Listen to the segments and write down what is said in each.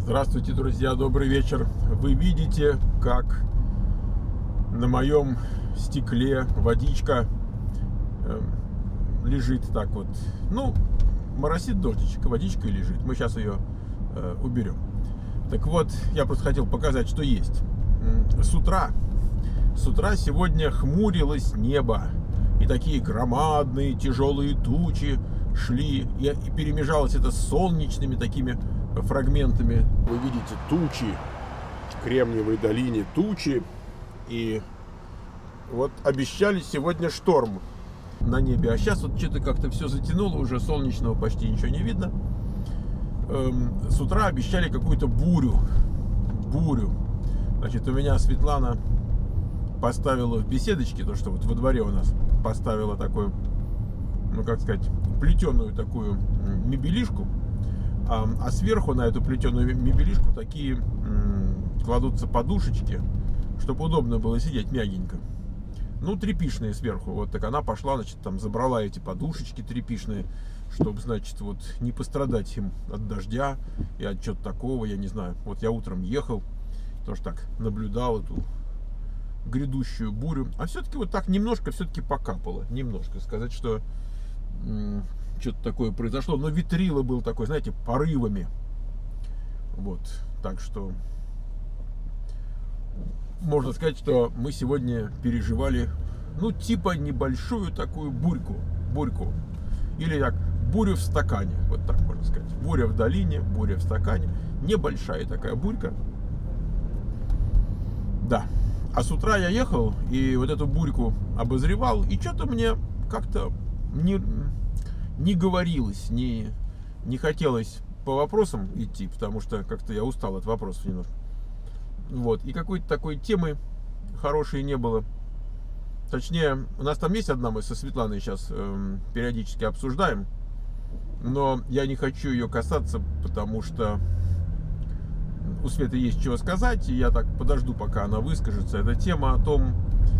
Здравствуйте, друзья, добрый вечер. Вы видите, как на моем стекле водичка лежит так вот. Ну, моросит дождичек, водичка лежит. Мы сейчас ее уберем. Так вот, я просто хотел показать, что есть. С утра сегодня хмурилось небо. И такие громадные тяжелые тучи шли. И перемежалось это с солнечными такими фрагментами. Вы видите тучи, в Кремниевой долине тучи. И вот обещали сегодня шторм на небе. А сейчас вот что-то как-то все затянуло, уже солнечного почти ничего не видно. С утра обещали какую-то бурю. Значит, у меня Светлана поставила в беседочке, то что вот во дворе у нас поставила такую, ну как сказать, плетеную такую мебелишку, а сверху на эту плетеную мебелишку такие кладутся подушечки, чтобы удобно было сидеть мягенько. Ну, тряпишные сверху. Вот так она пошла, значит, там забрала эти подушечки тряпишные, чтобы, значит, вот не пострадать им от дождя и от чего-то такого, я не знаю. Вот я утром ехал, тоже так наблюдал эту грядущую бурю. А все-таки вот так немножко все-таки покапало. Немножко. Сказать, что что-то такое произошло. Но ветрило был такой, знаете, порывами. Вот. Так что можно сказать, что мы сегодня переживали, ну, типа небольшую такую бурьку. Или так, бурю в стакане. Вот так можно сказать. Буря в долине, буря в стакане. Небольшая такая бурька. Да. А с утра я ехал и вот эту бурьку обозревал, и что-то мне как-то не говорилось, не хотелось по вопросам идти, потому что как-то я устал от вопросов немножко. Вот. И какой-то такой темы хорошей не было. Точнее, у нас там есть одна, мы со Светланой сейчас периодически обсуждаем, но я не хочу ее касаться, потому что у Светы есть чего сказать, и я так подожду, пока она выскажется. Это тема о том,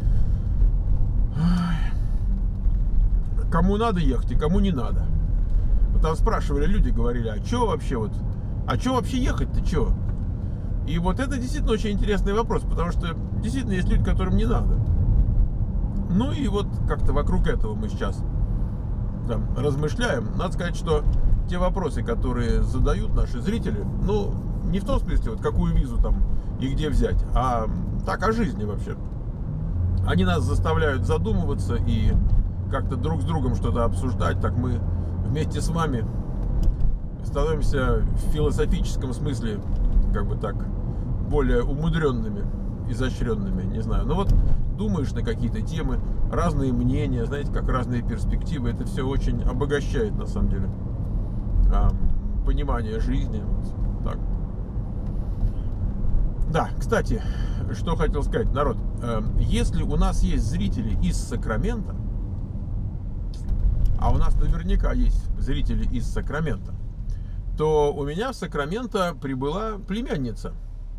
кому надо ехать и кому не надо. Вот там спрашивали люди, говорили, а что вообще вот, а что вообще ехать-то, что? И вот это действительно очень интересный вопрос, потому что действительно есть люди, которым не надо. Ну и вот как-то вокруг этого мы сейчас там размышляем. Надо сказать, что те вопросы, которые задают наши зрители, ну, не в том смысле, вот какую визу там и где взять, а так о жизни вообще. Они нас заставляют задумываться и как-то друг с другом что-то обсуждать. Так мы вместе с вами становимся в философическом смысле, как бы так, более умудренными, изощренными, не знаю. Но вот думаешь на какие-то темы, разные мнения, знаете, как разные перспективы. Это все очень обогащает, на самом деле, понимание жизни. Вот так. Да, кстати, что хотел сказать, народ. Если у нас есть зрители из Сакрамента, а у нас наверняка есть зрители из Сакрамента, то у меня в Сакраменто прибыла племянница.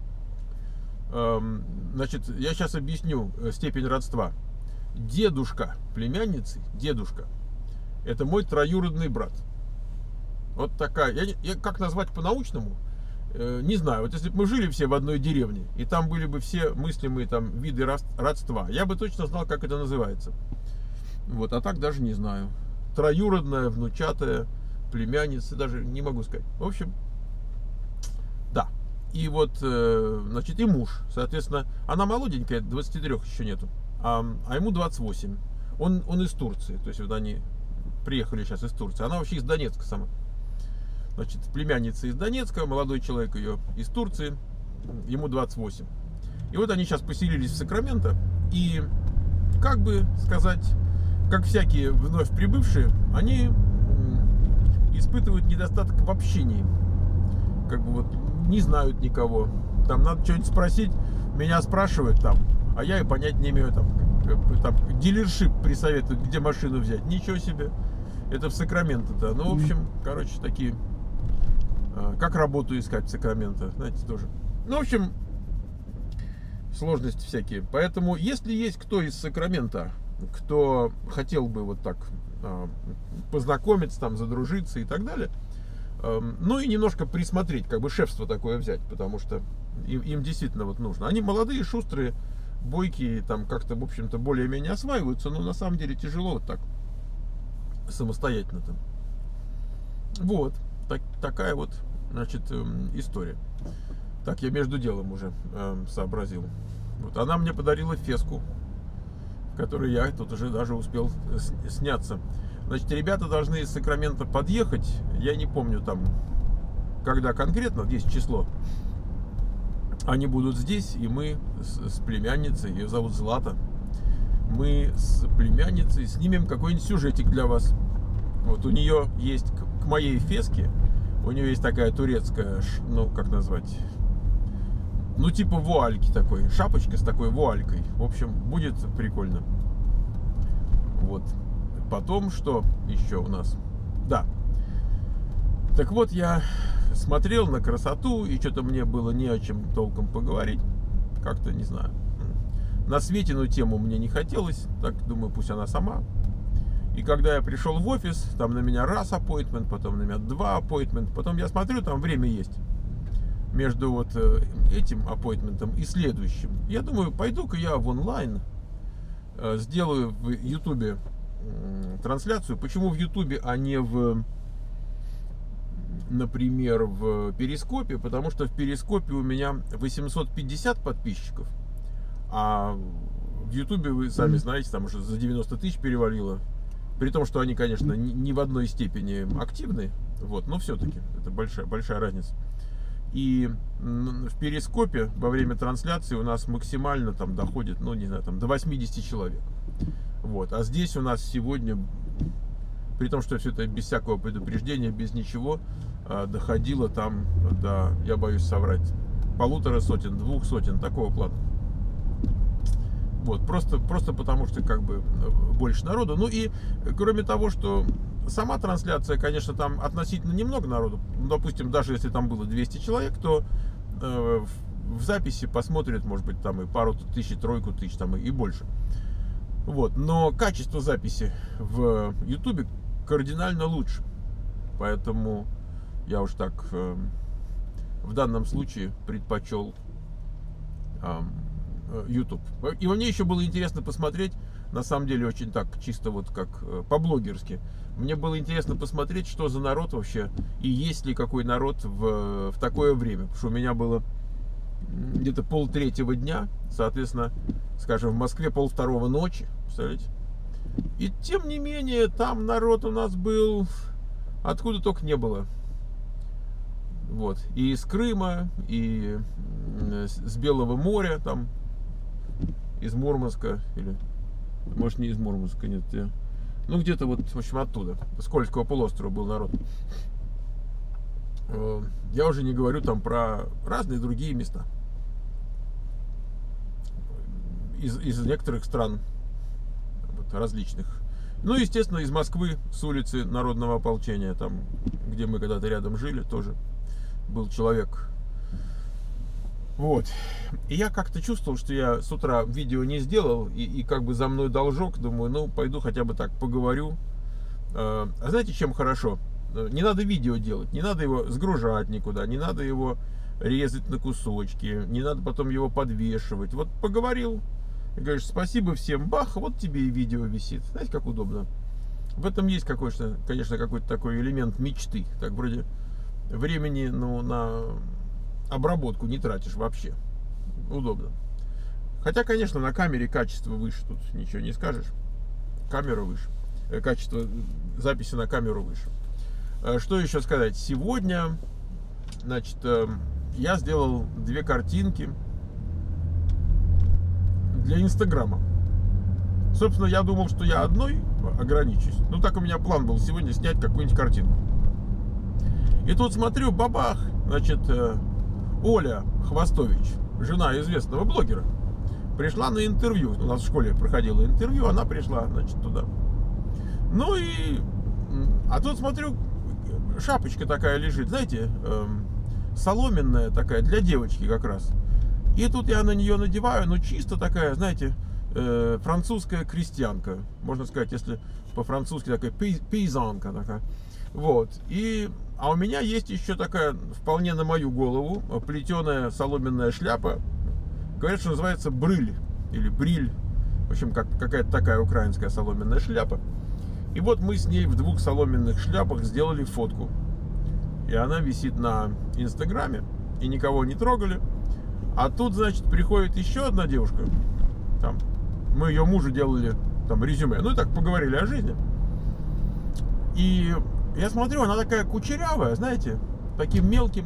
Значит, я сейчас объясню степень родства. Дедушка племянницы, дедушка, это мой троюродный брат. Вот такая. Я как назвать по-научному? Не знаю. Вот если бы мы жили все в одной деревне, и там были бы все мыслимые там виды родства, я бы точно знал, как это называется. Вот, а так даже не знаю. Троюродная, внучатая племянница, даже не могу сказать. В общем, да. И вот, значит, и муж, соответственно, она молоденькая, 23 еще нету, а ему 28. Он из Турции, то есть вот они приехали сейчас из Турции. Она вообще из Донецка сама. Значит, племянница из Донецка, молодой человек ее из Турции, ему 28. И вот они сейчас поселились в Сакраменто, и, как бы сказать, как всякие вновь прибывшие, они испытывают недостаток в общении. Как бы вот не знают никого. Там надо что-нибудь спросить, меня спрашивают там, а я и понять не имею. Там дилершип присоветуют, где машину взять. Ничего себе. Это в Сакраменто-то. Ну, в общем, короче, такие. Как работу искать в Сакраменто, знаете, тоже. Ну, в общем, сложности всякие. Поэтому, если есть кто из Сакрамента, кто хотел бы вот так познакомиться, там, задружиться и так далее, Ну и немножко присмотреть, как бы шефство такое взять, потому что им действительно вот нужно. Они молодые, шустрые, бойкие, там как-то, в общем-то, более-менее осваиваются, но на самом деле тяжело вот так самостоятельно там. Вот, такая вот, значит, история. Так, я между делом уже сообразил. Вот, она мне подарила феску, в которой я тут уже даже успел сняться. Значит, ребята должны из Сакрамента подъехать. Я не помню там, когда конкретно, здесь число. Они будут здесь, и мы с племянницей, ее зовут Злата, мы с племянницей снимем какой-нибудь сюжетик для вас. Вот у нее есть, к моей феске, у нее есть такая турецкая, ну, как назвать, ну, типа вуальки такой, шапочка с такой вуалькой. В общем, будет прикольно. Вот. Потом, что еще у нас? Да. Так вот, я смотрел на красоту, и что-то мне было не о чем толком поговорить. Как-то, не знаю. На Светину тему мне не хотелось. Так, думаю, пусть она сама. И когда я пришел в офис, там на меня раз аппоинтмент, потом на меня два аппоинтмент. Потом я смотрю, там время есть. Между вот этим аппоинтментом и следующим. Я думаю, пойду-ка я в онлайн сделаю в Ютубе трансляцию. Почему в Ютубе, а не в, например, в Перископе? Потому что в Перископе у меня 850 подписчиков, а в Ютубе, вы сами знаете, там уже за 90 тысяч перевалило. При том, что они, конечно, не в одной степени активны, вот, но все-таки это большая разница. И в Перископе во время трансляции у нас максимально там доходит, ну, не знаю, там до 80 человек. Вот. А здесь у нас сегодня, при том, что все это без всякого предупреждения, без ничего, доходило там до, я боюсь соврать, 150, 200, такого плана. Вот. Просто потому, что как бы больше народу. Ну и кроме того, что сама трансляция, конечно, там относительно немного народу. Допустим, даже если там было 200 человек, то в записи посмотрят, может быть, там и пару тысяч, тройку тысяч, там и больше. Вот. Но качество записи в Ютубе кардинально лучше. Поэтому я уж так в данном случае предпочел YouTube. И мне еще было интересно посмотреть, на самом деле очень так, чисто вот как по-блогерски. Мне было интересно посмотреть, что за народ вообще, и есть ли какой народ в такое время. Потому что у меня было где-то 2:30 дня, соответственно, скажем, в Москве 1:30 ночи, представляете? И тем не менее, там народ у нас был, откуда только не было. Вот. И из Крыма, и с Белого моря, там, из Мурманска, или, может, не из Мурманска, нет, ну, где-то вот, в общем, оттуда, с Кольского полуострова был народ. Я уже не говорю там про разные другие места. Из некоторых стран, вот, различных. Ну, естественно, из Москвы, с улицы Народного ополчения, там, где мы когда-то рядом жили, тоже был человек. Вот. И я как-то чувствовал, что я с утра видео не сделал, и как бы за мной должок. Думаю, ну, пойду хотя бы так поговорю. А знаете, чем хорошо? Не надо видео делать, не надо его сгружать никуда, не надо его резать на кусочки, не надо потом его подвешивать. Вот поговорил, и говоришь, спасибо всем, бах, вот тебе и видео висит. Знаете, как удобно. В этом есть какой-то, конечно, какой-то такой элемент мечты. Так вроде времени, ну, на обработку не тратишь вообще. Удобно. Хотя, конечно, на камере качество выше, тут ничего не скажешь. Камера выше. Качество записи на камеру выше. Что еще сказать? Сегодня, значит, я сделал 2 картинки для Инстаграма. Собственно, я думал, что я одной ограничусь. Ну, так у меня план был сегодня снять какую-нибудь картинку. И тут смотрю, бабах, значит, Оля Хвостович, жена известного блогера, пришла на интервью. У нас в школе проходило интервью, она пришла, значит, туда. Ну и... А тут смотрю, шапочка такая лежит, знаете, соломенная такая, для девочки как раз. И тут я на нее надеваю, ну чисто такая, знаете, французская крестьянка. Можно сказать, если по-французски такая пейзанка такая. Вот. А у меня есть еще такая, вполне на мою голову, плетеная соломенная шляпа. Говорят, что называется брыль или бриль. В общем, какая-то такая украинская соломенная шляпа. И вот мы с ней в двух соломенных шляпах сделали фотку. И она висит на Инстаграме. И никого не трогали. А тут, значит, приходит еще одна девушка. Там, мы ее мужу делали там резюме. Ну и так поговорили о жизни. И я смотрю, она такая кучерявая, знаете, таким мелкими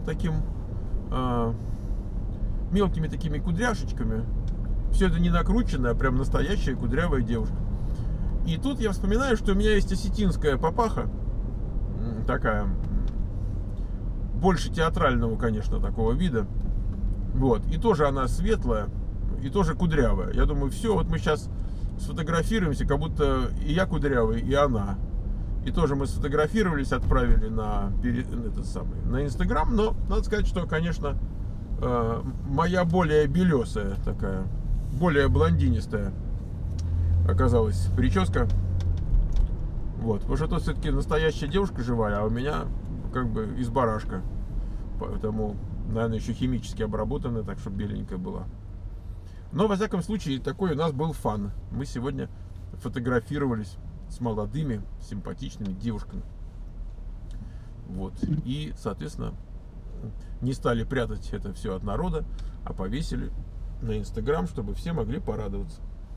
такими кудряшечками. Все это не накрученное, а прям настоящая кудрявая девушка. И тут я вспоминаю, что у меня есть осетинская папаха. Такая, больше театрального, конечно, такого вида. Вот. И тоже она светлая, и тоже кудрявая. Я думаю, все, вот мы сейчас сфотографируемся, как будто и я кудрявый, и она. И тоже мы сфотографировались, отправили на Инстаграм. Но надо сказать, что, конечно, моя более белесая такая, более блондинистая оказалась прическа. Вот. Потому что тут все-таки настоящая девушка живая, а у меня как бы из барашка. Поэтому, наверное, еще химически обработанная, так чтобы беленькая была. Но, во всяком случае, такой у нас был фан. Мы сегодня фотографировались с молодыми, симпатичными девушками. Вот. И, соответственно, не стали прятать это все от народа, а повесили на Инстаграм, чтобы все могли порадоваться.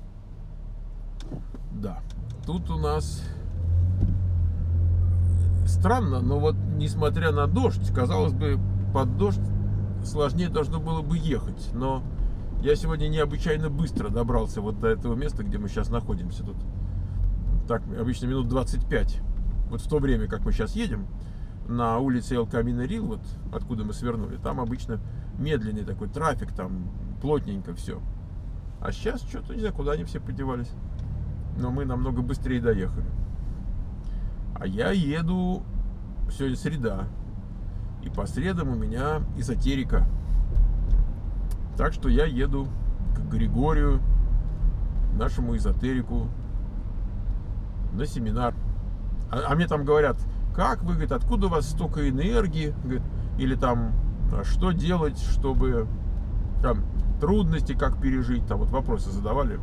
Да. Тут у нас странно, но вот несмотря на дождь, казалось бы, под дождь сложнее должно было бы ехать. Но я сегодня необычайно быстро добрался вот до этого места, где мы сейчас находимся. Тут так обычно минут 25. Вот в то время, как мы сейчас едем, на улице Эл Камино Рил, вот откуда мы свернули, там обычно медленный такой трафик, там плотненько все. А сейчас что-то не знаю, куда они все подевались. Но мы намного быстрее доехали. А я еду, сегодня среда, и по средам у меня эзотерика. Так что я еду к Григорию, нашему эзотерику, на семинар. А мне там говорят, как вы, говорит, откуда у вас столько энергии, говорит, или там, что делать, чтобы там трудности как пережить, там вот вопросы задавали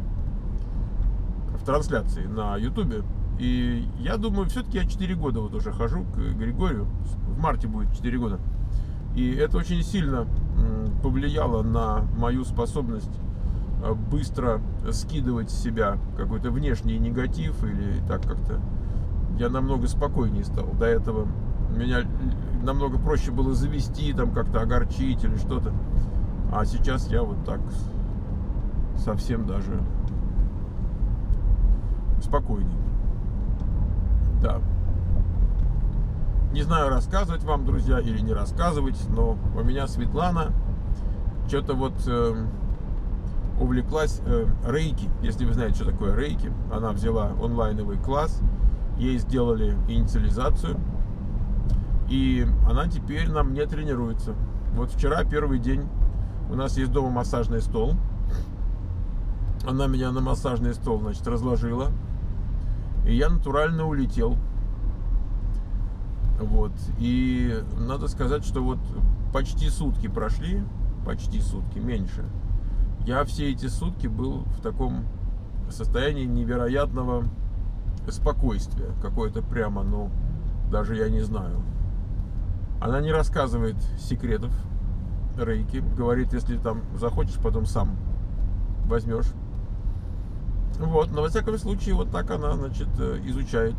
в трансляции на Ютубе. И я думаю, все-таки я 4 года вот уже хожу к Григорию, в марте будет 4 года. И это очень сильно повлияло на мою способность быстро скидывать с себя какой-то внешний негатив, или так как-то я намного спокойнее стал. До этого меня намного проще было завести, там как-то огорчить или что-то. А сейчас я вот так совсем даже спокойней. Да. Не знаю, рассказывать вам, друзья, или не рассказывать, но у меня Светлана что-то вот увлеклась рейки. Если вы знаете, что такое рейки, она взяла онлайновый класс, ей сделали инициализацию, и она теперь на мне тренируется. Вот вчера первый день, у нас есть дома массажный стол, она меня на массажный стол, значит, разложила, и я натурально улетел. Вот. И надо сказать, что вот почти сутки прошли, почти сутки, меньше. Я все эти сутки был в таком состоянии невероятного спокойствия. Какое-то прямо, ну, даже я не знаю. Она не рассказывает секретов рейки. Говорит, если там захочешь, потом сам возьмешь. Вот, но во всяком случае, вот так она, значит, изучает.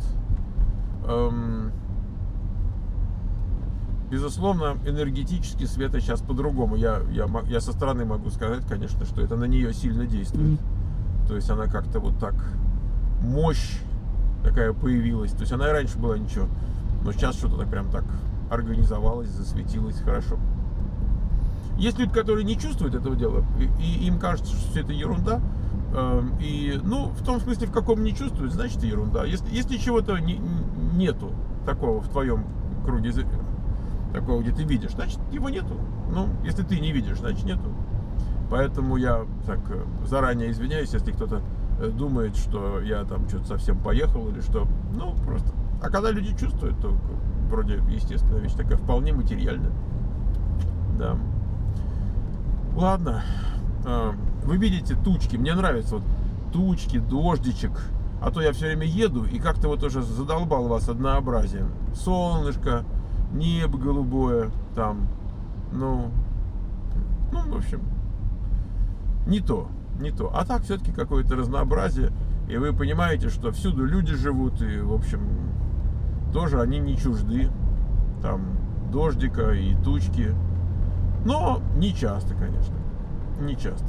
Безусловно, энергетически Света сейчас по-другому. Я со стороны могу сказать, конечно, что это на нее сильно действует. То есть она как-то вот так, мощь такая появилась. То есть она и раньше была ничего, но сейчас что-то так прям так организовалась, засветилась хорошо. Есть люди, которые не чувствуют этого дела, и им кажется, что все это ерунда. И, ну, в том смысле, в каком не чувствуют, значит, ерунда. Если чего-то нету такого в твоем круге, такого, где ты видишь, значит, его нету. Ну, если ты не видишь, значит, нету. Поэтому я так заранее извиняюсь, если кто-то думает, что я там что-то совсем поехал или что. Ну, просто. А когда люди чувствуют, то вроде естественная вещь такая, вполне материальная. Да. Ладно. Вы видите тучки. Мне нравится вот тучки, дождичек. А то я все время еду и как-то вот уже задолбал вас однообразием. Солнышко, небо голубое, там, ну, в общем, не то. А так все-таки какое-то разнообразие. И вы понимаете, что всюду люди живут, и, в общем, тоже они не чужды. Там дождика и тучки. Но не часто, конечно. Не часто.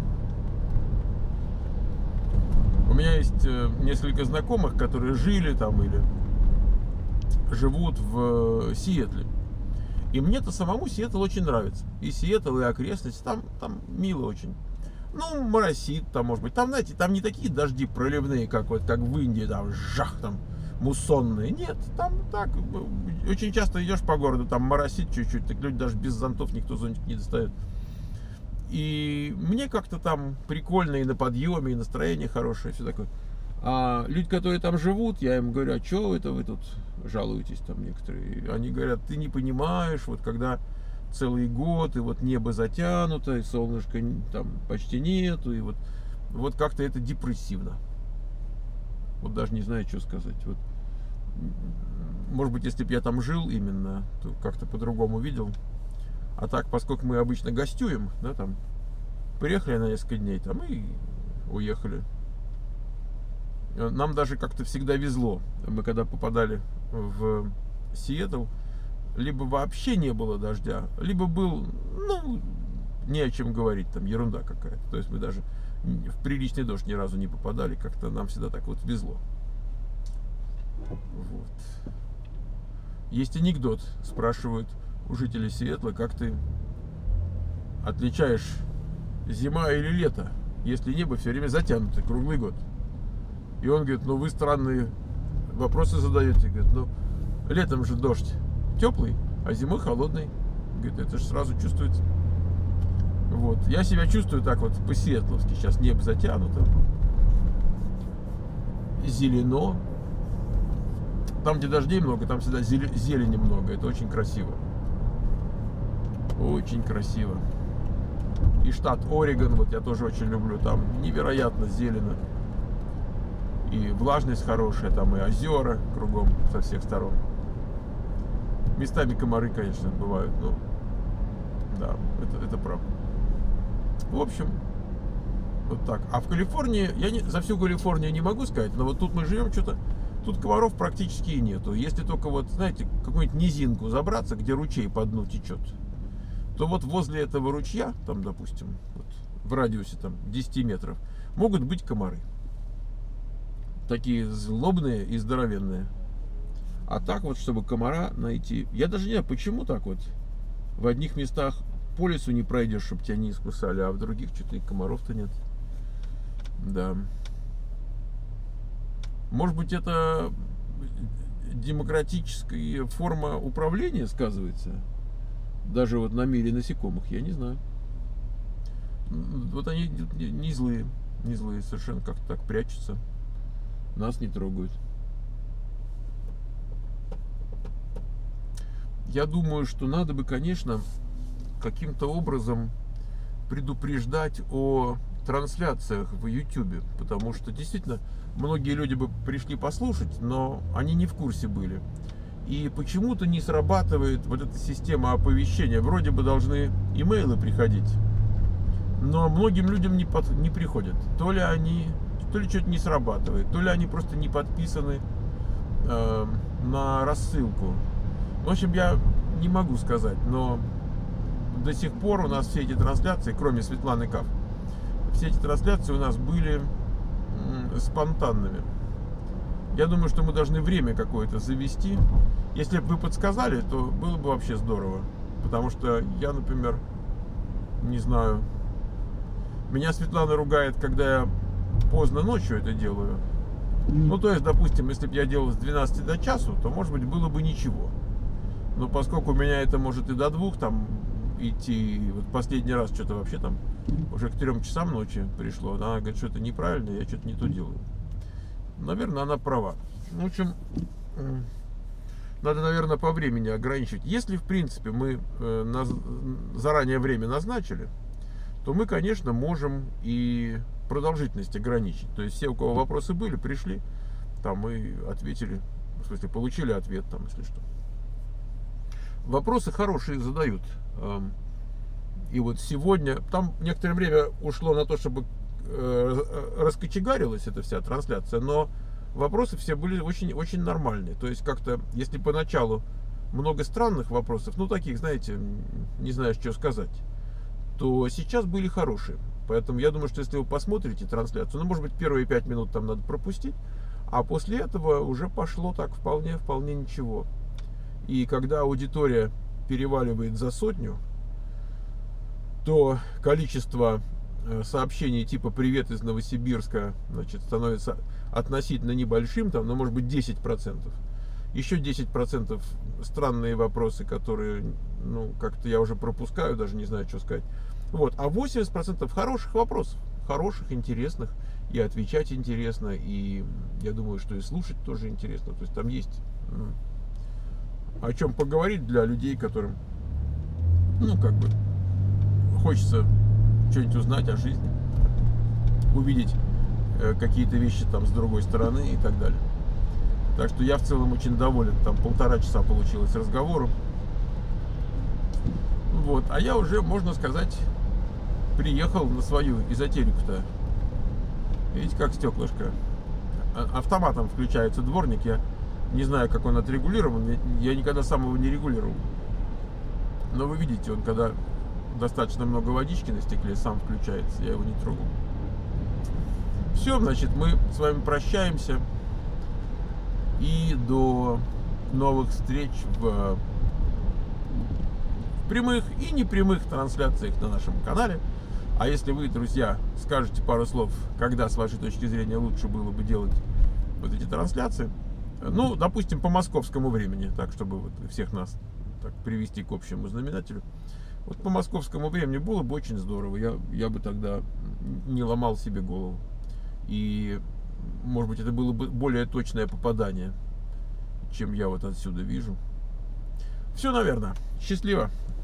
У меня есть несколько знакомых, которые жили там или живут в Сиэтле. И мне-то самому Сиэтл очень нравится. И Сиэтл, и окрестности. Там мило очень. Ну, моросит там, может быть. Там, знаете, там не такие дожди проливные, как в Индии, там, жах, там, муссонные. Нет, там так. Очень часто идешь по городу, там моросит чуть-чуть. Так люди даже без зонтов, никто зонтик не достает. И мне как-то там прикольно и на подъеме, и настроение хорошее, все такое. А люди, которые там живут, я им говорю, а что это вы тут жалуетесь там некоторые? И они говорят, ты не понимаешь, вот когда целый год, и вот небо затянуто, и солнышка там почти нету, и вот как-то это депрессивно. Вот даже не знаю, что сказать. Вот, может быть, если бы я там жил именно, то как-то по-другому видел. А так, поскольку мы обычно гостюем, да, там, приехали на несколько дней там и уехали. Нам даже как-то всегда везло. Мы когда попадали в Сиэтл, либо вообще не было дождя, либо был, ну, не о чем говорить, там ерунда какая-то. То есть мы даже в приличный дождь ни разу не попадали, как-то нам всегда так вот везло. Вот. Есть анекдот, спрашивают у жителей Сиэтла, как ты отличаешь зима или лето, если небо все время затянуто круглый год. И он говорит, ну вы странные вопросы задаете. Говорит, ну летом же дождь теплый, а зимой холодный. Говорит, это же сразу чувствуется. Вот. Я себя чувствую так вот по-сиэтловски. Сейчас небо затянуто. Зелено. Там, где дождей много, там всегда зелени много. Это очень красиво. Очень красиво. И штат Орегон, вот я тоже очень люблю. Там невероятно зелено. И влажность хорошая, там и озера кругом со всех сторон. Местами комары, конечно, бывают, но да, это правда. В общем, вот так. А в Калифорнии, я за всю Калифорнию не могу сказать, но вот тут мы живем, что-то, тут комаров практически и нету. Если только вот, знаете, какую-нибудь низинку забраться, где ручей по дну течет, то вот возле этого ручья, там, допустим, вот, в радиусе там 10 метров, могут быть комары. Такие злобные и здоровенные. А так вот, чтобы комара найти... Я даже не знаю, почему так вот. В одних местах по лесу не пройдешь, чтобы тебя не искусали, а в других что-то и комаров-то нет. Да. Может быть, это демократическая форма управления сказывается? Даже вот на мире насекомых, я не знаю. Вот они не злые. Не злые, совершенно как-то так прячутся. Нас не трогают. Я думаю, что надо бы, конечно, каким-то образом предупреждать о трансляциях в YouTube, потому что действительно многие люди бы пришли послушать, но они не в курсе были. И почему-то не срабатывает вот эта система оповещения. Вроде бы должны имейлы приходить, но многим людям не приходят. То ли что-то не срабатывает, то ли они просто не подписаны на рассылку. В общем, я не могу сказать, но до сих пор у нас все эти трансляции, кроме Светланы Каф, все эти трансляции у нас были спонтанными. Я думаю, что мы должны время какое-то завести. Если бы вы подсказали, то было бы вообще здорово. Потому что я, например, не знаю, меня Светлана ругает, когда я поздно ночью это делаю. Ну, то есть, допустим, если бы я делал с 12 до часу, то, может быть, было бы ничего. Но поскольку у меня это может и до 2 там идти, вот последний раз что-то вообще там уже к 3 часам ночи пришло. Она говорит, что это неправильно, я что-то не то делаю. Наверное, она права. В общем, надо, наверное, по времени ограничивать. Если, в принципе, мы заранее время назначили, то мы, конечно, можем и продолжительность ограничить. То есть все, у кого вопросы были, пришли, там мы ответили, в смысле, получили ответ, там, если что. Вопросы хорошие задают. И вот сегодня, там некоторое время ушло на то, чтобы раскочегарилась эта вся трансляция, но вопросы все были очень, очень нормальные. То есть как-то, если поначалу много странных вопросов, ну таких, знаете, не знаешь, что сказать, то сейчас были хорошие. Поэтому я думаю, что если вы посмотрите трансляцию, ну, может быть, первые 5 минут там надо пропустить, а после этого уже пошло так вполне ничего. И когда аудитория переваливает за 100, то количество сообщений типа «Привет из Новосибирска», значит, становится относительно небольшим, там, ну, может быть, 10%. Еще 10% странные вопросы, которые, ну, как-то я уже пропускаю, даже не знаю, что сказать. Вот. А 80% хороших вопросов, хороших, интересных, и отвечать интересно, и я думаю, что и слушать тоже интересно. То есть там есть о чем поговорить для людей, которым, ну, как бы, хочется что-нибудь узнать о жизни, увидеть какие-то вещи там с другой стороны и так далее. Так что я в целом очень доволен. Там 1,5 часа получилось разговору. Вот. А я уже, можно сказать, приехал на свою эзотерику-то. Видите, как стеклышко. Автоматом включается дворник. Я не знаю, как он отрегулирован. Я никогда сам его не регулировал. Но вы видите, он когда достаточно много водички на стекле, сам включается. Я его не трогал. Все, значит, мы с вами прощаемся. И до новых встреч в прямых и непрямых трансляциях на нашем канале. А если вы, друзья, скажете пару слов, когда, с вашей точки зрения, лучше было бы делать вот эти трансляции, ну, допустим, по московскому времени, так, чтобы вот всех нас так привести к общему знаменателю. Вот по московскому времени было бы очень здорово. Я бы тогда не ломал себе голову. И, может быть, это было бы более точное попадание, чем я вот отсюда вижу. Все, наверное. Счастливо.